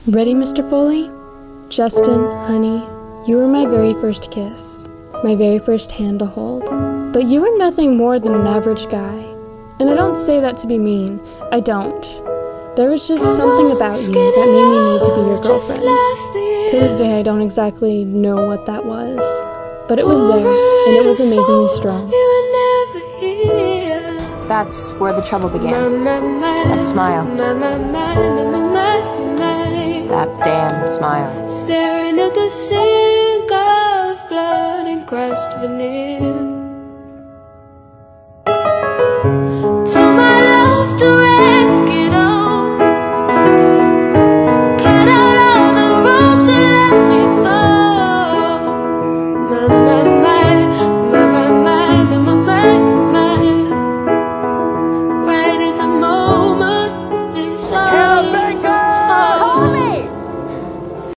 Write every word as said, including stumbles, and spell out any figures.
Ready, Mister Foley? Justin, honey, you were my very first kiss, my very first hand to hold. But you were nothing more than an average guy. And I don't say that to be mean. I don't. There was just something about you that made me need to be your girlfriend. To this day, I don't exactly know what that was. But it was there, and it was amazingly strong. That's where the trouble began. That smile. That damn smile. Staring at the sink of blood and crushed veneer.